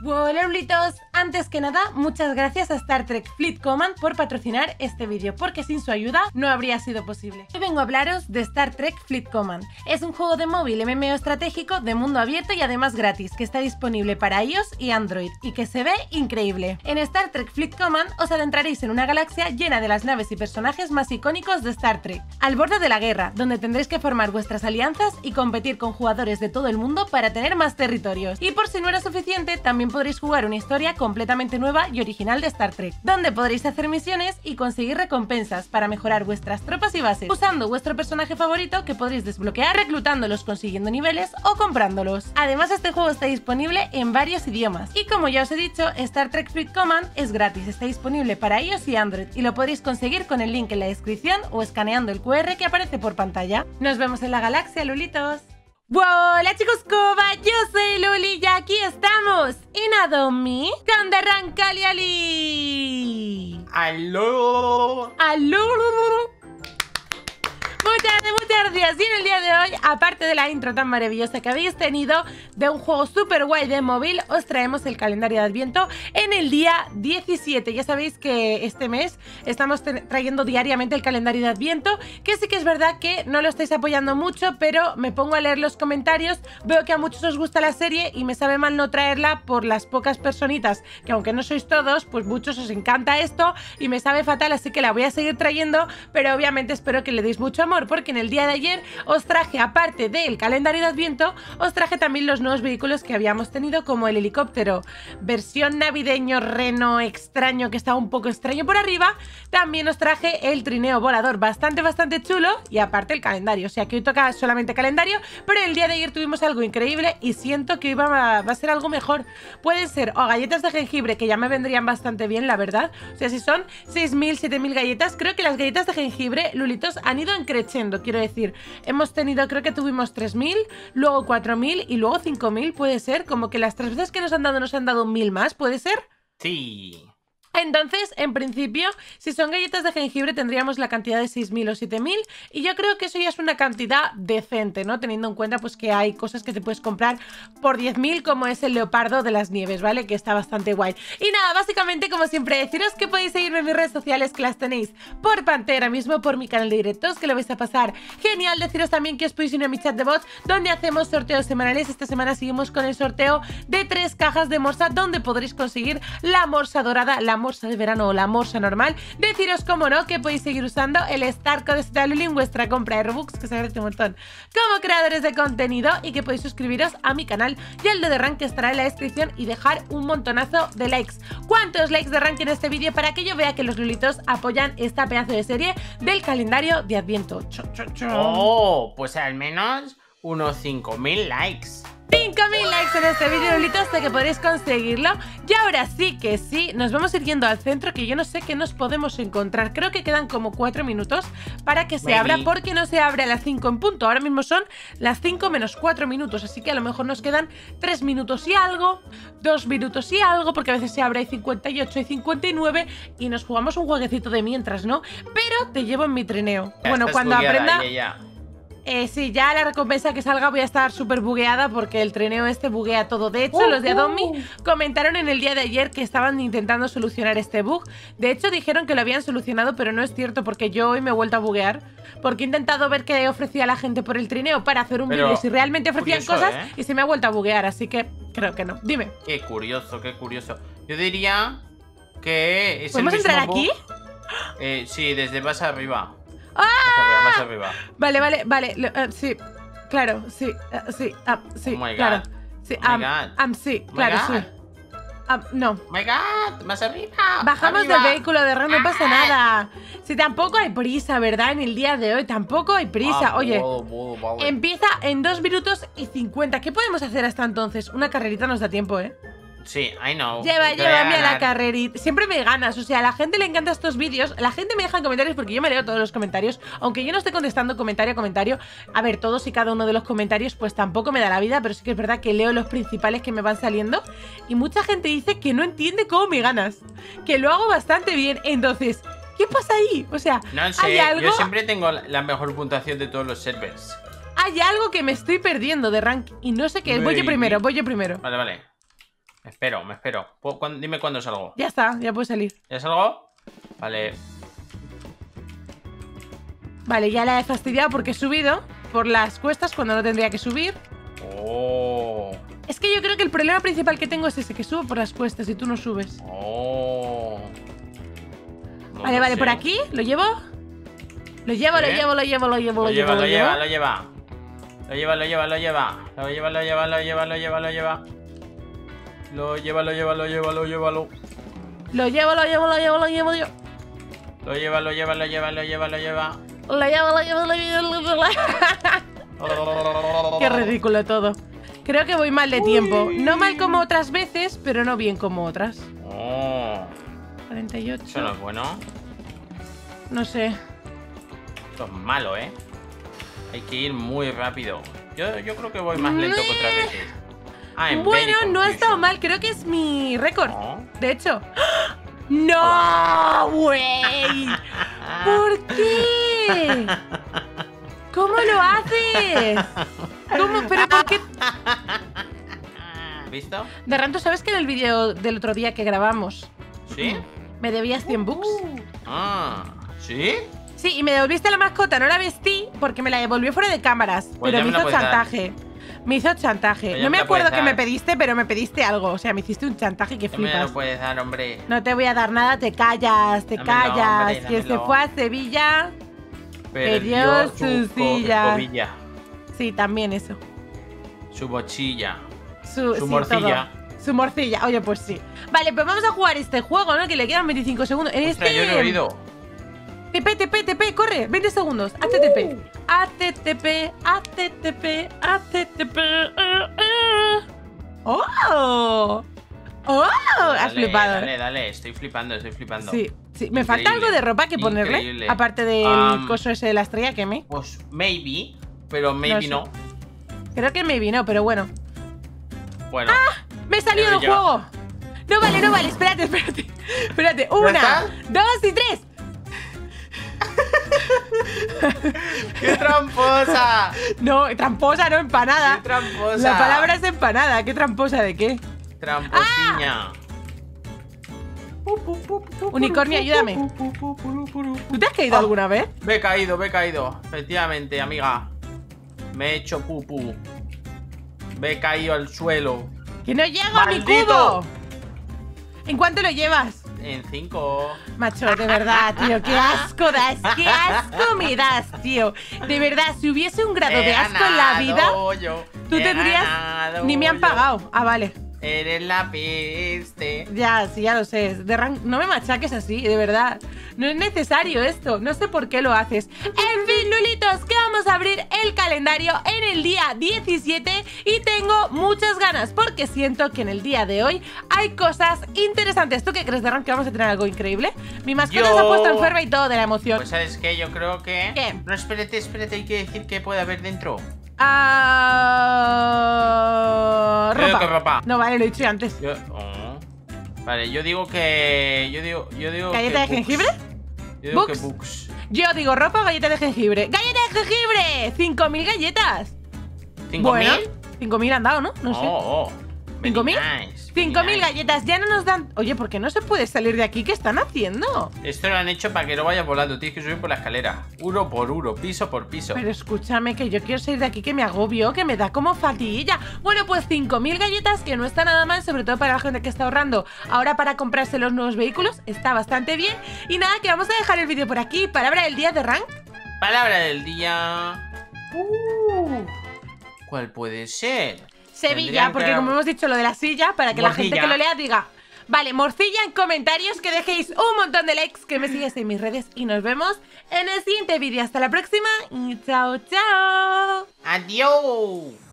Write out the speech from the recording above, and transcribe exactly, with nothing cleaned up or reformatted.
Hola Lulitos, antes que nada, muchas gracias a Star Trek Fleet Command por patrocinar este vídeo, porque sin su ayuda no habría sido posible. Hoy vengo a hablaros de Star Trek Fleet Command. Es un juego de móvil M M O estratégico de mundo abierto y además gratis, que está disponible para iOS y Android, y que se ve increíble. En Star Trek Fleet Command os adentraréis en una galaxia llena de las naves y personajes más icónicos de Star Trek, al borde de la guerra, donde tendréis que formar vuestras alianzas y competir con jugadores de todo el mundo para tener más territorios. Y por si no era suficiente, también podréis jugar una historia completamente nueva y original de Star Trek, donde podréis hacer misiones y conseguir recompensas para mejorar vuestras tropas y bases, usando vuestro personaje favorito que podréis desbloquear reclutándolos, consiguiendo niveles o comprándolos. Además, este juego está disponible en varios idiomas y, como ya os he dicho, Star Trek Fleet Command es gratis, está disponible para iOS y Android y lo podréis conseguir con el link en la descripción o escaneando el cu erre que aparece por pantalla. Nos vemos en la galaxia, Lulitos. Hola chicos, Koba, yo soy Luli y aquí estamos en Adomi con The Rankaliali. ¡Aló! ¡Aló! Muchas, muchas gracias. Y en el día de hoy, aparte de la intro tan maravillosa que habéis tenido de un juego súper guay de móvil, os traemos el calendario de Adviento en el día diecisiete. Ya sabéis que este mes estamos trayendo diariamente el calendario de Adviento, que sí que es verdad que no lo estáis apoyando mucho, pero me pongo a leer los comentarios, veo que a muchos os gusta la serie y me sabe mal no traerla por las pocas personitas, que aunque no sois todos, pues muchos os encanta esto y me sabe fatal, así que la voy a seguir trayendo, pero obviamente espero que le deis mucho amor, porque en el día de ayer os traje, aparte del calendario de Adviento, os traje también los nuevos vehículos que habíamos tenido, como el helicóptero versión navideño reno extraño, que estaba un poco extraño por arriba. También os traje el trineo volador bastante bastante chulo, y aparte el calendario, o sea que hoy toca solamente calendario, pero el día de ayer tuvimos algo increíble y siento que hoy va a, va a ser algo mejor. Pueden ser o galletas de jengibre, que ya me vendrían bastante bien, la verdad, o sea, si son seis mil, siete mil galletas, creo que las galletas de jengibre, Lulitos, han ido en creciendo. Quiero decir, hemos tenido, creo que tuvimos tres mil, luego cuatro mil y luego cinco mil, puede ser, como que las tres veces que nos han dado nos han dado mil más, ¿puede ser? Sí. Entonces, en principio, si son galletas de jengibre tendríamos la cantidad de seis mil o siete mil, y yo creo que eso ya es una cantidad decente, ¿no? Teniendo en cuenta pues que hay cosas que te puedes comprar por diez mil, como es el leopardo de las nieves, ¿vale? Que está bastante guay. Y nada, básicamente, como siempre, deciros que podéis seguirme en mis redes sociales, que las tenéis por pantalla mismo, por mi canal de directos, que lo vais a pasar genial. Deciros también que os podéis unir a mi chat de bots, donde hacemos sorteos semanales. Esta semana seguimos con el sorteo de tres cajas de morsa, donde podréis conseguir la morsa dorada, la morsa de verano o la morsa normal. Deciros, como no, que podéis seguir usando el Star Code de Luli en vuestra compra de Robux, que se agradece un montón como creadores de contenido, y que podéis suscribiros a mi canal y al de Rank, que estará en la descripción, y dejar un montonazo de likes. ¿Cuántos likes de Rank en este vídeo para que yo vea que los Lulitos apoyan esta pedazo de serie del calendario de Adviento? Cho, cho, cho. Oh, pues al menos unos cinco mil likes. cinco mil likes en este vídeo, Lulitos, de que podréis conseguirlo. Y ahora sí que sí, nos vamos a ir yendo al centro, que yo no sé qué nos podemos encontrar. Creo que quedan como cuatro minutos para que se Maybe. abra, porque no se abre a las cinco en punto. Ahora mismo son las cinco menos cuatro minutos, así que a lo mejor nos quedan tres minutos y algo, dos minutos y algo, porque a veces se abre a cincuenta y ocho y cincuenta y nueve y nos jugamos un jueguecito de mientras, ¿no? Pero te llevo en mi trineo. Ya bueno, estás cuando bugueada, aprenda... ya, ya. Eh, sí, ya la recompensa que salga voy a estar súper bugueada, porque el trineo este buguea todo. De hecho, uh, los de Adomi uh. comentaron en el día de ayer que estaban intentando solucionar este bug. De hecho, dijeron que lo habían solucionado, pero no es cierto, porque yo hoy me he vuelto a buguear, porque he intentado ver qué ofrecía la gente por el trineo para hacer un Pero vídeo si realmente ofrecían curioso, cosas, ¿eh? y se me ha vuelto a buguear, así que creo que no. Dime, Qué curioso, qué curioso. Yo diría que es ¿podemos el mismo entrar aquí? bug. Eh, sí, desde más arriba. ¡Ah! Más arriba, más arriba. Vale, vale, vale, lo- eh, sí, claro, sí, eh, sí, ah, sí, Oh my claro. God. Sí, Oh my am, God. am, sí, Oh my claro, God. sí. Am, no. Oh my God, más arriba. Bajamos arriba. del vehículo de Ren, no pasa nada. Si tampoco hay prisa, ¿verdad? En el día de hoy tampoco hay prisa. Ah, Oye, puedo, puedo, vale. empieza en dos minutos y cincuenta. ¿Qué podemos hacer hasta entonces? Una carrerita nos da tiempo, ¿eh? Sí, I know. Lleva, Te voy a llévame a la ganar. carrerita. Siempre me ganas, o sea, a la gente le encantan estos vídeos. La gente me deja en comentarios, porque yo me leo todos los comentarios. Aunque yo no esté contestando comentario a comentario, a ver, todos y cada uno de los comentarios pues tampoco me da la vida, pero sí que es verdad que leo los principales que me van saliendo. Y mucha gente dice que no entiende cómo me ganas, que lo hago bastante bien. Entonces, ¿qué pasa ahí? O sea, No ¿hay sé, algo? yo siempre tengo la la mejor puntuación de todos los servers. Hay algo que me estoy perdiendo de rank y no sé qué es. Voy yo Maybe. primero, voy yo primero. Vale, vale. Me espero, me espero. ¿Cuándo, dime cuándo salgo. Ya está, ya puedes salir. ¿Ya salgo? Vale. Vale, ya la he fastidiado porque he subido por las cuestas cuando no tendría que subir. Oh. Es que yo creo que el problema principal que tengo es ese, que subo por las cuestas y tú no subes. Oh. No vale, vale, sé. por aquí, ¿lo llevo? Lo llevo, ¿Sí? lo llevo, lo llevo, lo llevo, Lo lo llevo, lleva, lo llevo. lleva, lo lleva. Lo lleva, lo lleva, lo lleva. Lo lleva, lo lleva, lo lleva, lo lleva, lo lleva. Lo lleva, lo lleva, lo lleva, lo lleva, lo. Lo llevo, lo llevo, lo llevo, lo llevo yo. Lo lleva, lo lleva, lo lleva, lo lleva, lo lleva. Lo llevo, lo llevo, lo llevo, lo llevo. Qué ridículo todo. Creo que voy mal de tiempo. No mal como otras veces, pero no bien como otras. Oh. cuarenta y ocho. Eso no es bueno. No sé. Esto es malo, ¿eh? Hay que ir muy rápido. Yo, yo creo que voy más lento que otras veces. Ah, en Bueno, Very no ha estado Confusion. mal. Creo que es mi récord. No. De hecho. ¡No, güey! ¿Por qué? ¿Cómo lo haces? ¿Cómo? ¿Pero por qué? ¿Visto? De ¿tú sabes que en el vídeo del otro día que grabamos ¿Sí? me debías cien bucks? Ah, ¿sí? Sí, y me devolviste la mascota, no la vestí porque me la devolvió fuera de cámaras. Pues pero ya me me la hizo puedes dar. chantaje. Me hizo chantaje. Pues ya No me me la puedes acuerdo que me dar. pediste, pero me pediste algo. O sea, me hiciste un chantaje que Ya me flipas. lo puedes dar, hombre. No te voy a dar nada, te callas, te Dámelo, callas. hombre, que se dámelo. fue a Sevilla. Perdió su co- silla. escobilla, Sí, también eso. su bochilla, Su, su sí, morcilla. todo. Su morcilla, oye, pues sí. Vale, pues vamos a jugar este juego, ¿no? Que le quedan veinticinco segundos. En Ostras, este. yo no he oído. T P, T P, T P, corre, veinte segundos. A T T P. A T T P, A T T P, A T T P. ¡Oh! ¡Oh! Has Dale, flipado. Dale, ¿eh? dale, estoy flipando, estoy flipando. Sí, sí. Me falta algo Increíble, de ropa que ponerle. increíble. Aparte del Um, coso ese de la estrella que me. Pues maybe, pero maybe sé. no. Creo que me vino, pero bueno. Bueno. ¡Me he salido Pero del ya. juego! No vale, no vale, espérate, espérate. Espérate, una, estás? dos y tres. ¡Qué tramposa! No, tramposa, no empanada. ¡Qué tramposa! La palabra es empanada. ¿Qué tramposa de qué? Tramposiña. Unicornio, ayúdame. ¿Tú te has caído Ah. alguna vez? Me he caído, me he caído. Efectivamente, amiga. Me he hecho pupu. Me he caído al suelo. ¡Que no llego a mi ¡Maldito! cubo! ¿En cuánto lo llevas? En cinco. Macho, de verdad, tío, qué asco das, qué asco me das, tío. De verdad, si hubiese un grado de asco en la vida, tú tendrías... Ni me han pagado. Ah, vale. Eres la peste. Ya, sí, ya lo sé. De ran- No me machaques así, de verdad. No es necesario esto. No sé por qué lo haces. En fin, Lulitos, que vamos a abrir el calendario en el día diecisiete y tengo muchas ganas porque siento que en el día de hoy hay cosas interesantes. ¿Tú qué crees, Derran, que vamos a tener algo increíble? Mi mascota Yo- se ha puesto enferma y todo de la emoción. Pues sabes qué, yo creo que... ¿Qué? No, espérate, espérate, hay que decir qué puede haber dentro. Ah, Yo digo ropa. que ropa. No, vale, lo he dicho antes. Yo... oh. Vale, yo digo que... Yo digo... Yo digo ¿Galleta de que books. jengibre? Yo digo ¿Books? que books. Yo digo ropa o galleta de jengibre. ¡Galleta de jengibre! cinco mil galletas. ¿Cinco Bueno, mil? cinco mil han dado, ¿no? No sé. Oh, oh. ¿Cinco Very mil? nice, cinco very mil nice. galletas. Ya no nos dan... Oye, ¿por qué no se puede salir de aquí? ¿Qué están haciendo? Esto lo han hecho para que no vayas volando. Tienes que subir por la escalera. Uno por uno, piso por piso. Pero escúchame, que yo quiero salir de aquí, que me agobio, que me da como fatiguilla. Bueno, pues cinco mil galletas, que no está nada mal, sobre todo para la gente que está ahorrando ahora para comprarse los nuevos vehículos. Está bastante bien. Y nada, que vamos a dejar el vídeo por aquí. Palabra del día de Rank. Palabra del día. Uh, ¿Cuál puede ser? Sevilla, Tendrían porque que- como hemos dicho lo de la silla, para que la gente Morcilla. que lo lea diga... Vale, morcilla en comentarios, que dejéis un montón de likes, que me sigáis en mis redes y nos vemos en el siguiente vídeo. Hasta la próxima y chao, chao. Adiós.